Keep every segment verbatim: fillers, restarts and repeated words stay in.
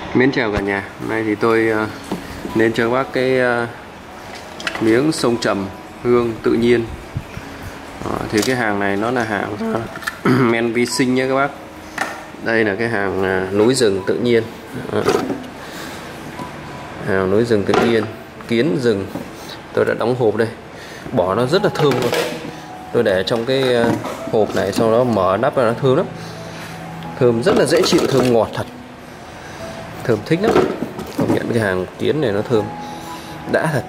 Mến chào cả nhà. Hôm nay thì tôi uh, nên cho các bác cái uh, miếng sông trầm hương tự nhiên. uh, Thì cái hàng này nó là hàng uh, men vi sinh nhé các bác. Đây là cái hàng uh, núi rừng tự nhiên. uh, Hàng núi rừng tự nhiên, kiến rừng. Tôi đã đóng hộp đây. Bỏ nó rất là thơm luôn. Tôi để trong cái uh, hộp này, sau đó mở nắp ra nó thơm lắm. Thơm rất là dễ chịu, thơm ngọt thật. Thơm thích lắm. Công nhận cái hàng kiến này nó thơm đã thật.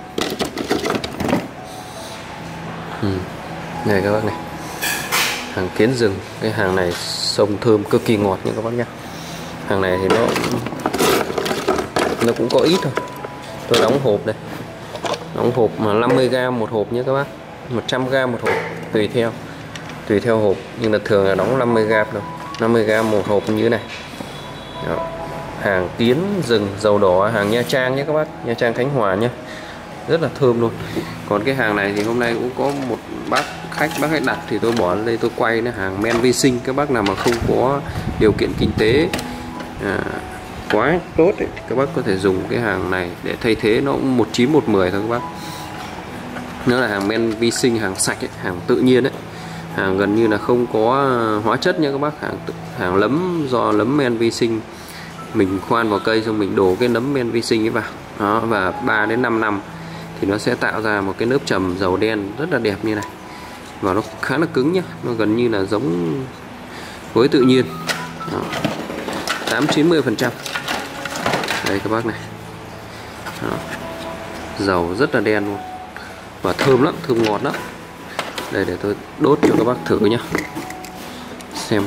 ừ. Này các bác này, hàng kiến rừng. Cái hàng này sông thơm cực kỳ ngọt nha các bác nhé. Hàng này thì nó nó cũng có ít thôi. Tôi đóng hộp đây, đóng hộp mà năm mươi gam một hộp nhé các bác, một trăm gam một hộp, tùy theo tùy theo hộp, nhưng là thường là đóng năm mươi gam đâu, năm mươi gam một hộp như thế này. Đó. Hàng kiến rừng dầu đỏ, hàng Nha Trang nhé các bác, Nha Trang Khánh Hòa nhé, rất là thơm luôn. Còn cái hàng này thì hôm nay cũng có một bác khách bác khách đặt thì tôi bỏ đây tôi quay nó hàng men vi sinh. Các bác nào mà không có điều kiện kinh tế à, quá tốt ấy, các bác có thể dùng cái hàng này để thay thế, nó cũng một chín một mười thôi các bác. Nó là hàng men vi sinh, hàng sạch ấy, hàng tự nhiên đấy, hàng gần như là không có hóa chất nha các bác, hàng hàng lấm do lấm men vi sinh. Mình khoan vào cây xong mình đổ cái nấm men vi sinh ấy vào. Đó, và ba đến năm năm thì nó sẽ tạo ra một cái lớp trầm dầu đen rất là đẹp như này. Và nó khá là cứng nhá, nó gần như là giống với tự nhiên. tám chín mươi phần trăm. Đây các bác này. Đó. Dầu rất là đen luôn. Và thơm lắm, thơm ngọt lắm. Đây để tôi đốt cho các bác thử nhá. Xem.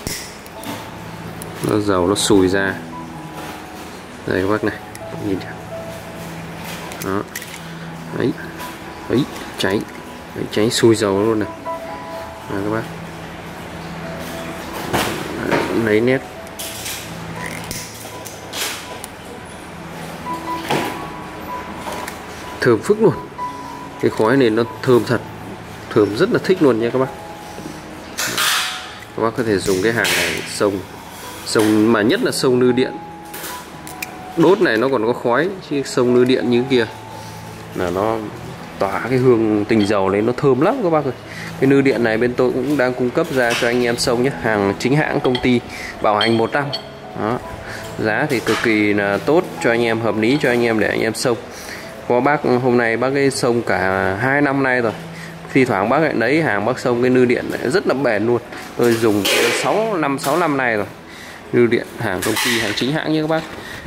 Nó dầu nó sùi ra. Đây các bác này, nhìn chưa? Đó. Đấy. Đấy, cháy. Đấy, cháy sùi dầu luôn này. Đó, các bác. Đấy, lấy nét. Thơm phức luôn. Cái khói này nó thơm thật. Thơm rất là thích luôn nha các bác. Các bác có thể dùng cái hàng này xông Sông mà nhất là sông Lư Điện. Đốt này nó còn có khói, chứ sông Lư Điện như kia là nó tỏa cái hương tinh dầu đấy, nó thơm lắm các bác ơi. Cái Lư Điện này bên tôi cũng đang cung cấp ra cho anh em sông nhé, hàng chính hãng công ty, bảo hành một năm. Đó. Giá thì cực kỳ là tốt cho anh em, hợp lý cho anh em để anh em sông. Có bác hôm nay bác ấy sông cả hai năm nay rồi. Thi thoảng bác lại lấy hàng bác sông cái Lư Điện này rất là bền luôn. Tôi dùng sáu năm sáu năm nay rồi. Lư Điện hàng công ty, hàng chính hãng nhé các bác.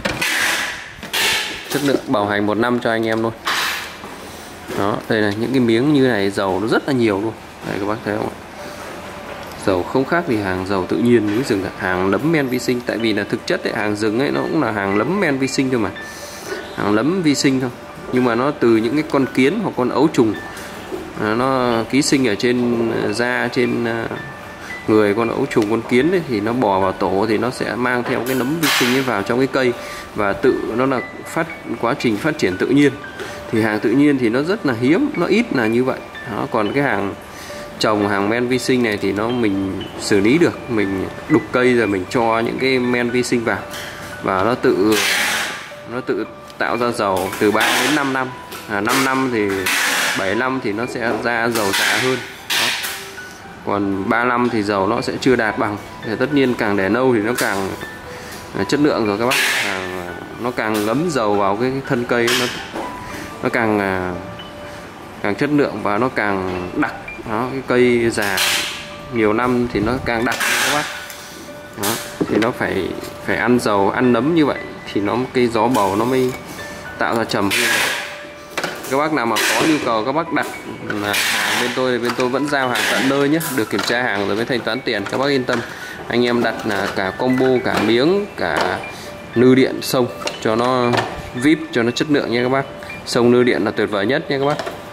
Chất lượng bảo hành một năm cho anh em luôn. Đó, đây là những cái miếng như này, dầu nó rất là nhiều luôn. Đây các bác thấy không ạ? Dầu không khác gì hàng dầu tự nhiên núi rừng, hàng lấm men vi sinh. Tại vì là thực chất ấy, hàng rừng ấy nó cũng là hàng lấm men vi sinh thôi mà. Hàng lấm vi sinh thôi. Nhưng mà nó từ những cái con kiến hoặc con ấu trùng, à, nó ký sinh ở trên da, trên người con ấu trùng, con kiến ấy, thì nó bò vào tổ thì nó sẽ mang theo cái nấm vi sinh ấy vào trong cái cây, và tự nó là phát quá trình phát triển tự nhiên. Thì hàng tự nhiên thì nó rất là hiếm, nó ít là như vậy. Đó, còn cái hàng trồng, hàng men vi sinh này thì nó mình xử lý được, mình đục cây rồi mình cho những cái men vi sinh vào và nó tự nó tự tạo ra dầu từ ba đến năm năm. À, năm năm thì bảy năm thì nó sẽ ra dầu già hơn. Đó. Còn ba năm thì dầu nó sẽ chưa đạt bằng. Thì tất nhiên càng để lâu thì nó càng chất lượng rồi các bác. À, nó càng ngấm dầu vào cái thân cây, nó nó càng càng chất lượng và nó càng đặc. Đó, cái cây già nhiều năm thì nó càng đặc các bác. Đó, thì nó phải phải ăn dầu, ăn nấm như vậy thì nó cây gió bầu nó mới tạo ra trầm. Các bác nào mà có nhu cầu các bác đặt là hàng bên tôi thì bên tôi vẫn giao hàng tận nơi nhé, được kiểm tra hàng rồi mới thanh toán tiền, các bác yên tâm. Anh em đặt là cả combo, cả miếng, cả Lư Điện sông cho nó vê i pê, cho nó chất lượng nha các bác. Sông Lư Điện là tuyệt vời nhất nha các bác.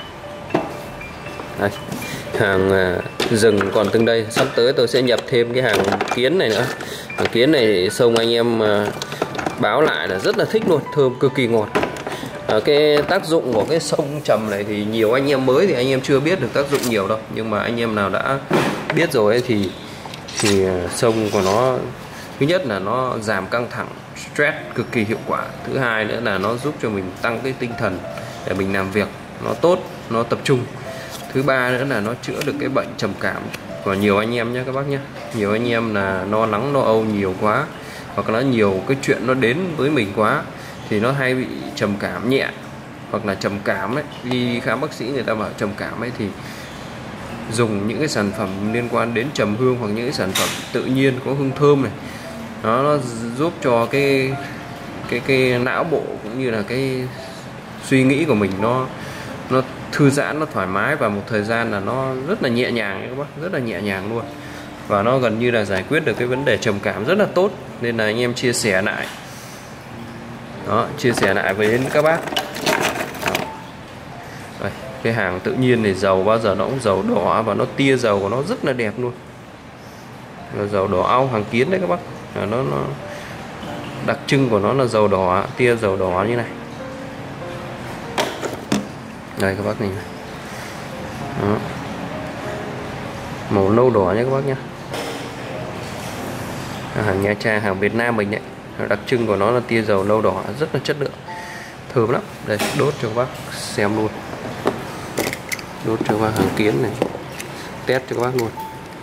Đây, hàng rừng còn từng đây, sắp tới tôi sẽ nhập thêm cái hàng kiến này nữa. Hàng kiến này sông anh em báo lại là rất là thích luôn, thơm cực kỳ ngọt. À, cái tác dụng của cái sông trầm này thì nhiều anh em mới thì anh em chưa biết được tác dụng nhiều đâu, nhưng mà anh em nào đã biết rồi ấy thì thì sông của nó thứ nhất là nó giảm căng thẳng stress cực kỳ hiệu quả. Thứ hai nữa là nó giúp cho mình tăng cái tinh thần để mình làm việc nó tốt, nó tập trung. Thứ ba nữa là nó chữa được cái bệnh trầm cảm của nhiều anh em nhé các bác nhé. Nhiều anh em là lo lắng lo âu nhiều quá, hoặc là nhiều cái chuyện nó đến với mình quá thì nó hay bị trầm cảm nhẹ hoặc là trầm cảm ấy. Đi khám bác sĩ người ta bảo trầm cảm ấy thì dùng những cái sản phẩm liên quan đến trầm hương hoặc những cái sản phẩm tự nhiên có hương thơm này, nó, nó giúp cho cái cái cái não bộ cũng như là cái suy nghĩ của mình nó nó thư giãn, nó thoải mái, và một thời gian là nó rất là nhẹ nhàng các bác, rất là nhẹ nhàng luôn, và nó gần như là giải quyết được cái vấn đề trầm cảm rất là tốt. Nên là anh em chia sẻ lại đó, chia sẻ lại với đến các bác. Đây, cái hàng tự nhiên này dầu bao giờ nó cũng dầu đỏ, và nó tia dầu của nó rất là đẹp luôn, là dầu đỏ au hàng kiến đấy các bác. Nó, nó đặc trưng của nó là dầu đỏ, tia dầu đỏ như này. Đây các bác nhìn này. Đó. Màu nâu đỏ nhé các bác nhé. Hàng Nha Trang, hàng Việt Nam mình đấy, đặc trưng của nó là tia dầu nâu đỏ, rất là chất lượng, thơm lắm. Đây, đốt cho các bác xem luôn, đốt cho các bác hàng kiến này, test cho các bác luôn.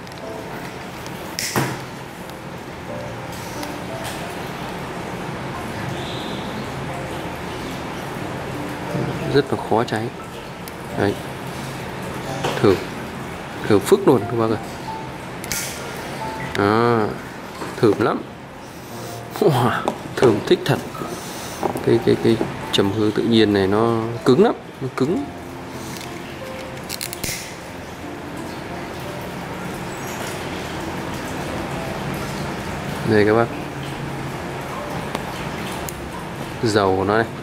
Rất là khó cháy. Đấy, thơm, thơm phức luôn các bác ơi. À, thơm lắm. Wow, thơm thích thật. Cái cái cái trầm hương tự nhiên này nó cứng lắm, nó cứng. Đây các bác, dầu của nó này.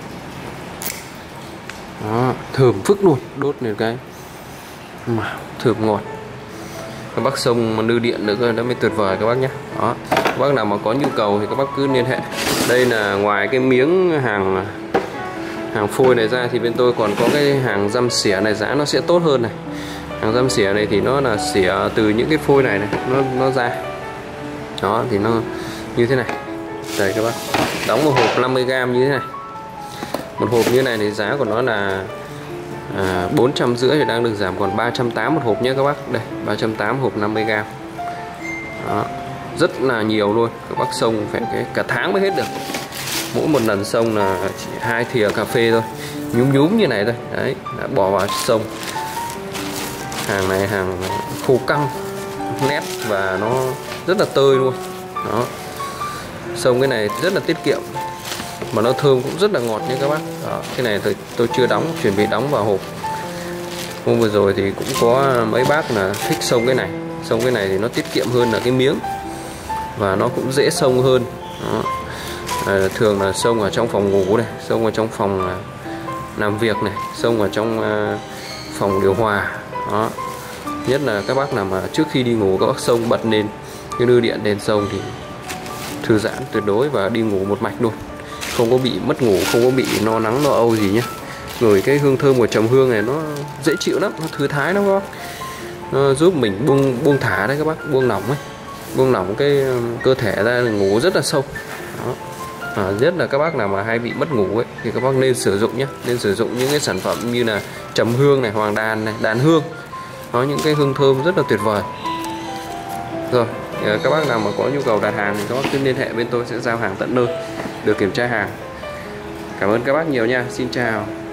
Đó, thơm phức luôn, đốt lên cái mà thơm ngọt. Các bác xông mà nư điện nữa cơ đó mới tuyệt vời các bác nhé. Đó, các bác nào mà có nhu cầu thì các bác cứ liên hệ. Đây là ngoài cái miếng hàng hàng phôi này ra thì bên tôi còn có cái hàng răm xỉa này, giá nó sẽ tốt hơn này. Hàng răm xỉa này thì nó là xỉa từ những cái phôi này này, nó nó ra. Đó thì nó như thế này. Đây các bác, đóng một hộp năm mươi gam như thế này. Một hộp như này thì giá của nó là à, bốn trăm rưỡi thì đang được giảm còn ba trăm tám mươi một hộp nhé các bác. Đây, ba trăm tám mươi hộp năm mươi gam. Đó, rất là nhiều luôn. Các bác xông phải cái cả tháng mới hết được. Mỗi một lần xông là chỉ hai thìa cà phê thôi, nhúm nhúm như này thôi. Đấy, đã bỏ vào xông. Hàng này hàng khô căng, nét và nó rất là tơi luôn. Đó, xông cái này rất là tiết kiệm, mà nó thơm cũng rất là ngọt nha các bác. Đó, cái này tôi, tôi chưa đóng, chuẩn bị đóng vào hộp. Hôm vừa rồi thì cũng có mấy bác là thích xông cái này. Xông cái này thì nó tiết kiệm hơn là cái miếng, và nó cũng dễ xông hơn. Đó. À, thường là xông ở trong phòng ngủ này, xông ở trong phòng làm việc này, xông ở trong uh, phòng điều hòa. Đó. Nhất là các bác nào mà trước khi đi ngủ các bác xông bật lên cái nư điện đèn xông thì thư giãn tuyệt đối và đi ngủ một mạch luôn, không có bị mất ngủ, không có bị lo lắng lo âu gì nhé. Rồi cái hương thơm của trầm hương này nó dễ chịu lắm, nó thư thái lắm các bác. Nó giúp mình buông buông thả đấy các bác, buông lỏng ấy, buông lỏng cái cơ thể ra, ngủ rất là sâu. Đó. À, nhất là các bác nào mà hay bị mất ngủ ấy thì các bác nên sử dụng nhé, nên sử dụng những cái sản phẩm như là trầm hương này, hoàng đàn này, đàn hương. Có những cái hương thơm rất là tuyệt vời. Rồi, các bác nào mà có nhu cầu đặt hàng thì các bác cứ liên hệ bên tôi sẽ giao hàng tận nơi, được kiểm tra hàng. Cảm ơn các bác nhiều nha. Xin chào.